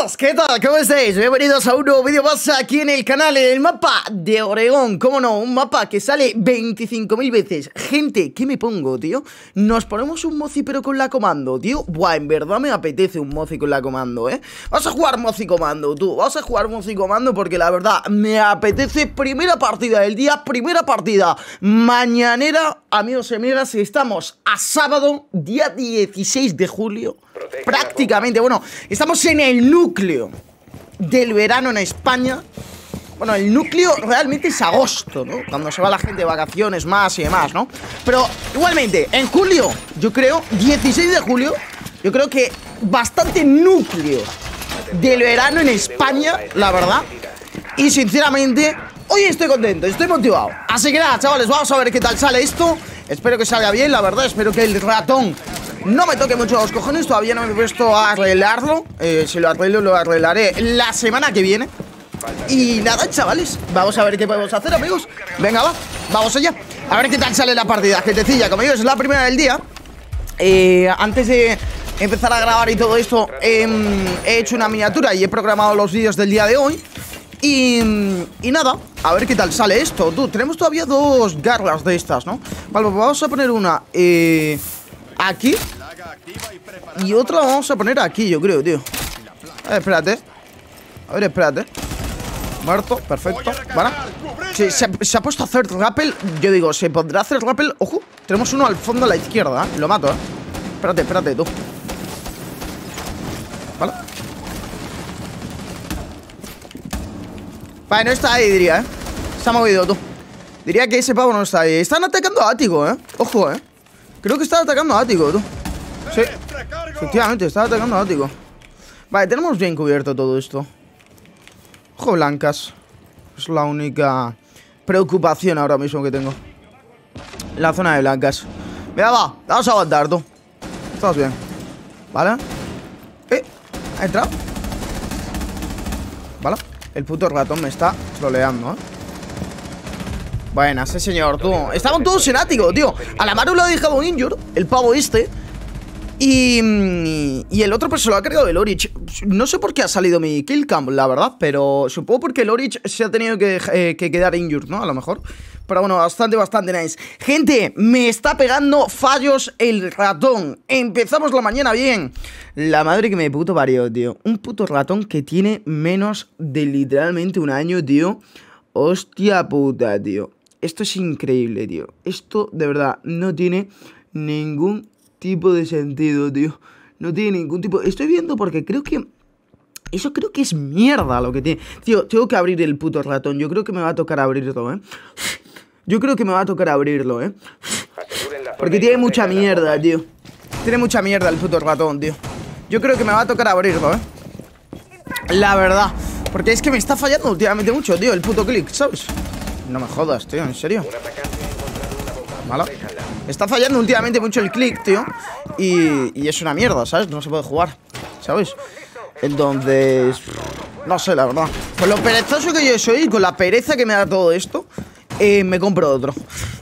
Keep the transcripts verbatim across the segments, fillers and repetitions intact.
Amigos, ¿qué tal? ¿Cómo estáis? Bienvenidos a un nuevo vídeo más aquí en el canal, en el mapa de Oregón. ¿Cómo no? Un mapa que sale veinticinco mil veces. Gente, ¿qué me pongo, tío? Nos ponemos un mozi pero con la comando, tío. Buah, en verdad me apetece un mozi con la comando, ¿eh? Vamos a jugar mozi comando, tú. Vamos a jugar mozi comando porque la verdad me apetece. Primera partida del día, primera partida mañanera, amigos y amigas. Estamos a sábado, día dieciséis de julio. Prácticamente, bueno, estamos en el núcleo del verano en España. Bueno, el núcleo realmente es agosto, ¿no? Cuando se va la gente de vacaciones más y demás, ¿no? Pero igualmente, en julio, yo creo, dieciséis de julio, yo creo que bastante núcleo del verano en España, la verdad. Y sinceramente, hoy estoy contento, estoy motivado. Así que nada, chavales, vamos a ver qué tal sale esto. Espero que salga bien, la verdad, espero que el ratón no me toque mucho los cojones. Todavía no me he puesto a arreglarlo. eh, Si lo arreglo, lo arreglaré la semana que viene. Y nada, chavales, vamos a ver qué podemos hacer, amigos. Venga, va, vamos allá. A ver qué tal sale la partida, gentecilla. Como digo, es la primera del día. eh, Antes de empezar a grabar y todo esto, eh, he hecho una miniatura y he programado los vídeos del día de hoy. Y, y nada, a ver qué tal sale esto. Tú, tenemos todavía dos garras de estas, ¿no? Vale, pues vamos a poner una eh, aquí. Y otra la vamos a poner aquí, yo creo, tío. A ver, espérate. A ver, espérate. Muerto, perfecto. Vale. Sí, se, se ha puesto a hacer rappel. Yo digo, se pondrá a hacer rappel. Ojo, tenemos uno al fondo a la izquierda, ¿eh? Lo mato, ¿eh? Espérate, espérate, tú. Vale. Vale, no está ahí, diría, ¿eh? Se ha movido, tú. Diría que ese pavo no está ahí. Están atacando a Ático, ¿eh? Ojo, ¿eh? Creo que están atacando a Ático, tú. Sí, efectivamente, están atacando a Ático. Vale, tenemos bien cubierto todo esto. Ojo, blancas. Es la única preocupación ahora mismo que tengo. La zona de blancas. Mira, va, vamos a aguantar, tú. Estamos bien. Vale. Eh, ha entrado. Vale. El puto ratón me está troleando, ¿eh? Buenas, sí señor, tú. Estaban todos en Ático, tío. A la Maru lo ha dejado injure, el pavo este. Y, y el otro pues se lo ha cargado el Orich. No sé por qué ha salido mi kill cam, la verdad. Pero supongo porque el Orich se ha tenido que, eh, que quedar injured, ¿no? A lo mejor. Pero bueno, bastante, bastante nice. Gente, me está pegando fallos el ratón. Empezamos la mañana bien. La madre que me puto parió, tío. Un puto ratón que tiene menos de literalmente un año, tío. Hostia puta, tío. Esto es increíble, tío. Esto, de verdad, no tiene ningún tipo de sentido, tío. No tiene ningún tipo... Estoy viendo porque creo que... Eso creo que es mierda lo que tiene. Tío, tengo que abrir el puto ratón. Yo creo que me va a tocar abrirlo, ¿eh? Yo creo que me va a tocar abrirlo, ¿eh? Porque tiene mucha mierda, tío. Tiene mucha mierda el puto ratón, tío. Yo creo que me va a tocar abrirlo, ¿eh? La verdad. Porque es que me está fallando últimamente mucho, tío, el puto click, ¿sabes? No me jodas, tío, en serio. Vale. Está fallando últimamente mucho el click, tío. Y, y es una mierda, ¿sabes? No se puede jugar, ¿sabes? Entonces... No sé, la verdad. Con lo perezoso que yo soy, con la pereza que me da todo esto, eh, me compro otro.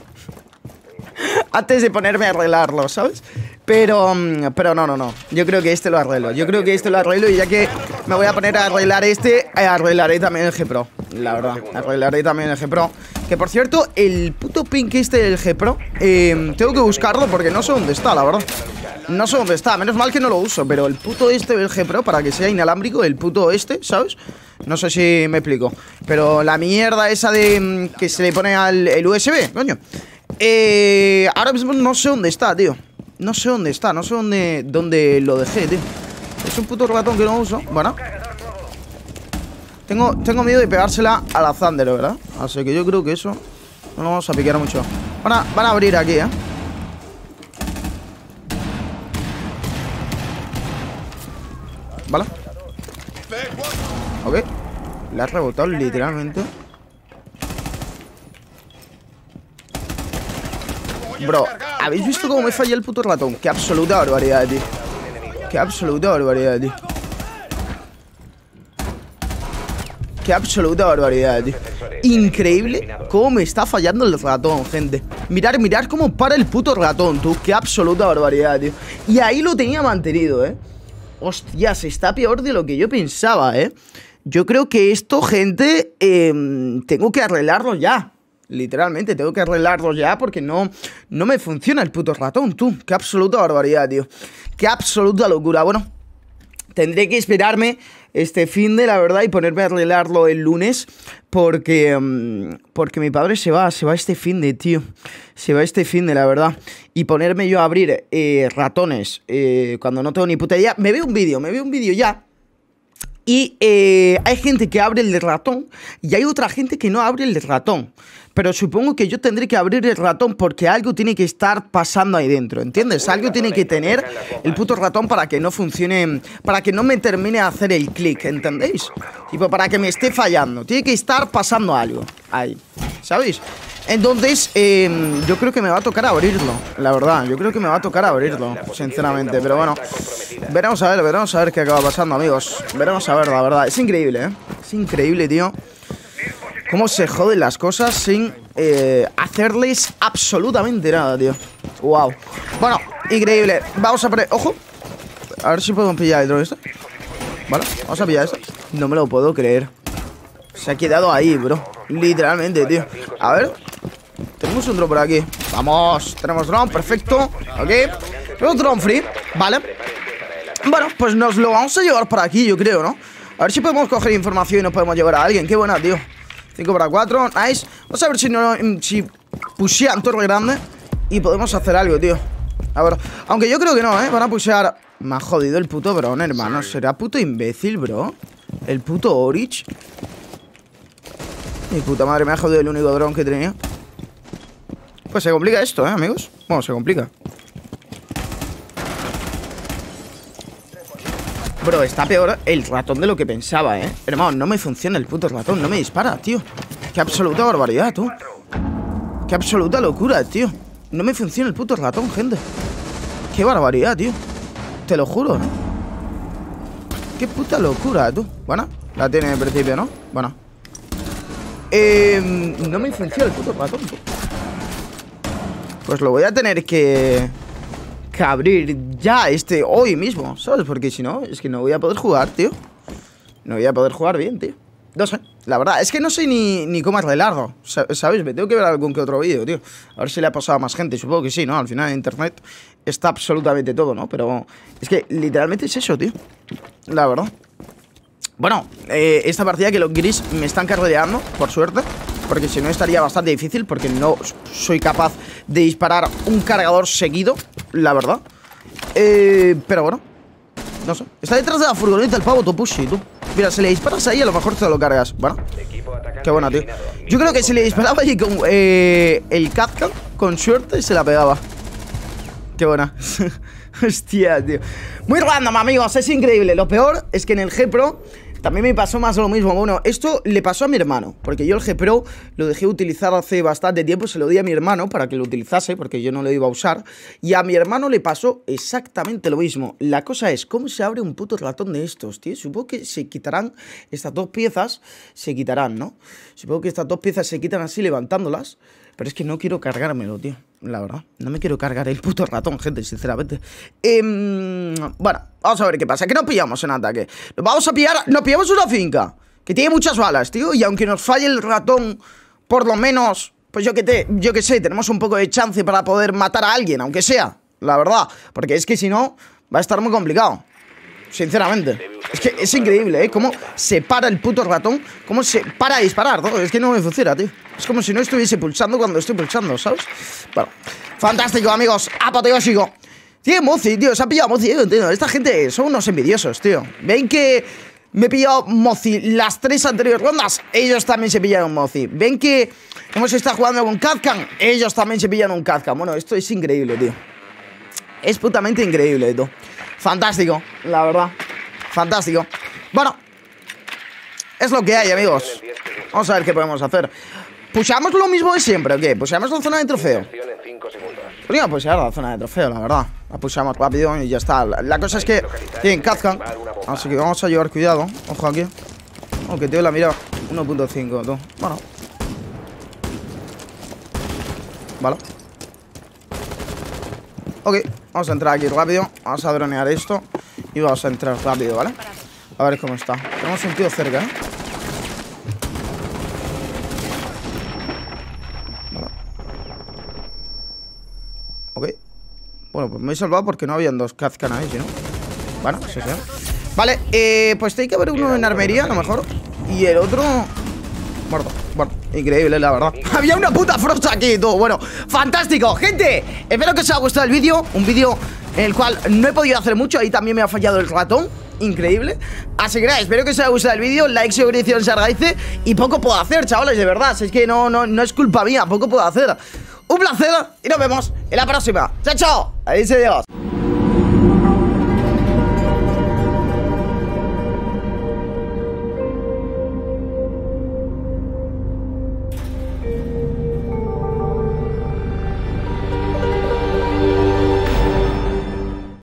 Antes de ponerme a arreglarlo, ¿sabes? Pero, pero no, no, no. Yo creo que este lo arreglo. Yo creo que este lo arreglo y ya que me voy a poner a arreglar este, arreglaré también el G Pro. La verdad, arreglaré también el G Pro. Que por cierto, el puto pink este del G Pro, eh, tengo que buscarlo porque no sé dónde está, la verdad. No sé dónde está, menos mal que no lo uso. Pero el puto este del G Pro, para que sea inalámbrico, el puto este, ¿sabes? No sé si me explico. Pero la mierda esa de que se le pone al el U S B, coño. Eh, ahora mismo no sé dónde está, tío. No sé dónde está, no sé dónde, dónde lo dejé, tío. Es un puto ratón que no uso. Bueno. Tengo, tengo miedo de pegársela a la Thunder, ¿verdad? Así que yo creo que eso no lo vamos a piquear mucho. Van a, van a abrir aquí, ¿eh? Vale. Ok. Le ha rebotado literalmente. Bro, ¿habéis visto cómo me falla el puto ratón? Qué absoluta barbaridad, tío. Qué absoluta barbaridad, tío. Qué absoluta barbaridad, tío. Increíble cómo me está fallando el ratón, gente. Mirar, mirar cómo para el puto ratón, tú. Qué absoluta barbaridad, tío. Y ahí lo tenía mantenido, eh. Hostias, está peor de lo que yo pensaba, ¿eh? Yo creo que esto, gente, eh, tengo que arreglarlo ya. Literalmente, tengo que arreglarlo ya porque no, no me funciona el puto ratón, tú. Qué absoluta barbaridad, tío. Qué absoluta locura. Bueno, tendré que esperarme este fin de, la verdad, y ponerme a arreglarlo el lunes porque, um, porque mi padre se va, se va este fin de, tío. Se va este fin de, la verdad. Y ponerme yo a abrir eh, ratones eh, cuando no tengo ni puta idea. Me veo un vídeo, me veo un vídeo ya. Y eh, hay gente que abre el de ratón y hay otra gente que no abre el de ratón. Pero supongo que yo tendré que abrir el ratón porque algo tiene que estar pasando ahí dentro, ¿entiendes? Algo tiene que tener el puto ratón para que no funcione, para que no me termine de hacer el clic, ¿entendéis? Tipo, para que me esté fallando. Tiene que estar pasando algo ahí, ¿sabéis? Entonces, eh, yo creo que me va a tocar abrirlo, la verdad. Yo creo que me va a tocar abrirlo, sinceramente. Pero bueno, veremos a ver, veremos a ver qué acaba pasando, amigos. Veremos a ver, la verdad. Es increíble, ¿eh? Es increíble, tío. Cómo se joden las cosas sin eh, hacerles absolutamente nada, tío. Wow. Bueno, increíble. Vamos a poner... ¡Ojo! A ver si podemos pillar el drone este. Vale, vamos a pillar este. No me lo puedo creer. Se ha quedado ahí, bro. Literalmente, tío. A ver. Tenemos un drone por aquí. Vamos. Tenemos drone, perfecto. Ok. Tenemos drone free. Vale. Bueno, pues nos lo vamos a llevar por aquí, yo creo, ¿no? A ver si podemos coger información y nos podemos llevar a alguien. Qué buena, tío. cinco para cuatro, nice. Vamos a ver si no, si pushean torre grande y podemos hacer algo, tío. A ver, aunque yo creo que no, ¿eh? Van a pushear. Me ha jodido el puto dron, hermano. ¿Será puto imbécil, bro? El puto Orich. Mi puta madre, me ha jodido el único dron que tenía. Pues se complica esto, ¿eh, amigos? Bueno, se complica. Bro, está peor el ratón de lo que pensaba, ¿eh? Hermano, no me funciona el puto ratón. No me dispara, tío. Qué absoluta barbaridad, tú. Qué absoluta locura, tío. No me funciona el puto ratón, gente. Qué barbaridad, tío. Te lo juro, ¿eh? Qué puta locura, tú. Bueno, la tiene en principio, ¿no? Bueno. Eh, no me funciona el puto ratón, tú. Pues lo voy a tener que... que abrir ya este hoy mismo, ¿sabes? Porque si no, es que no voy a poder jugar, tío. No voy a poder jugar bien, tío. No sé, la verdad, es que no sé ni, ni cómo arreglarlo, ¿sabes? Me tengo que ver algún que otro vídeo, tío. A ver si le ha pasado a más gente, supongo que sí, ¿no? Al final en internet está absolutamente todo, ¿no? Pero es que literalmente es eso, tío. La verdad. Bueno, eh, esta partida que los gris me están carreando, por suerte. Porque si no estaría bastante difícil, porque no soy capaz de disparar un cargador seguido, la verdad. Eh, pero bueno, no sé. Está detrás de la furgoneta el pavo Topushi, tú. Mira, si le disparas ahí, a lo mejor te lo cargas. Bueno, qué bueno, tío. Yo creo que si le disparaba allí con eh, el Kafka, con suerte, se la pegaba. Qué buena. Hostia, tío. Muy random, amigos, es increíble. Lo peor es que en el G Pro también me pasó más o lo mismo. Bueno, esto le pasó a mi hermano, porque yo el G Pro lo dejé utilizar hace bastante tiempo. Se lo di a mi hermano para que lo utilizase, porque yo no lo iba a usar. Y a mi hermano le pasó exactamente lo mismo. La cosa es, ¿cómo se abre un puto ratón de estos, tío? Supongo que se quitarán estas dos piezas. Se quitarán, ¿no? Supongo que estas dos piezas se quitan así levantándolas. Pero es que no quiero cargármelo, tío. La verdad, no me quiero cargar el puto ratón, gente, sinceramente. eh, Bueno, vamos a ver qué pasa. ¿Qué nos pillamos en ataque? Nos vamos a pillar, nos pillamos una finca que tiene muchas balas, tío. Y aunque nos falle el ratón, por lo menos, pues yo que te, yo que sé, tenemos un poco de chance para poder matar a alguien, aunque sea, la verdad. Porque es que si no, va a estar muy complicado, sinceramente. Es que es increíble, ¿eh? Cómo se para el puto ratón. Cómo se para a disparar, ¿no? Es que no me funciona, tío. Es como si no estuviese pulsando cuando estoy pulsando, ¿sabes? Bueno, fantástico, amigos. Apoteósico. Tiene Mozi, tío. Se ha pillado Mozi, yo entiendo. Esta gente son unos envidiosos, tío. ¿Ven que me he pillado Mozi las tres anteriores rondas? Ellos también se pillaron Mozi. ¿Ven que hemos estado jugando con Kazkan? Ellos también se pillaron un Kazkan. Bueno, esto es increíble, tío. Es putamente increíble, tío. Fantástico, la verdad. Fantástico. Bueno, es lo que hay, amigos. Vamos a ver qué podemos hacer. ¿Pushamos lo mismo de siempre o qué? ¿Pushamos la zona de trofeo? Podríamos pushear la zona de trofeo, la verdad. La pushamos rápido y ya está. La, la cosa es que tienen Kazkan, así que vamos a llevar cuidado. Ojo aquí. Oh, que tío la mira uno punto cinco, tú. Bueno. Vale. Ok, vamos a entrar aquí rápido. Vamos a dronear esto. Y vamos a entrar rápido, ¿vale? A ver cómo está. Tenemos un tío cerca, ¿eh? Vale. Ok. Bueno, pues me he salvado porque no habían dos Kazkan ahí, ¿no? Bueno, sí, sí. Vale, eh, pues tiene que haber uno en armería, a lo mejor. Y el otro... Muerto, muerto. Increíble, la verdad. Había una puta Frost aquí y todo. Bueno, fantástico, gente. Espero que os haya gustado el vídeo. Un vídeo en el cual no he podido hacer mucho. Ahí también me ha fallado el ratón. Increíble. Así que nada, espero que os haya gustado el vídeo. Like, suscripción, se agradece. Y poco puedo hacer, chavales, de verdad. Si es que no, no, no es culpa mía, poco puedo hacer. Un placer y nos vemos en la próxima. Chao, chao. Adiós, adiós.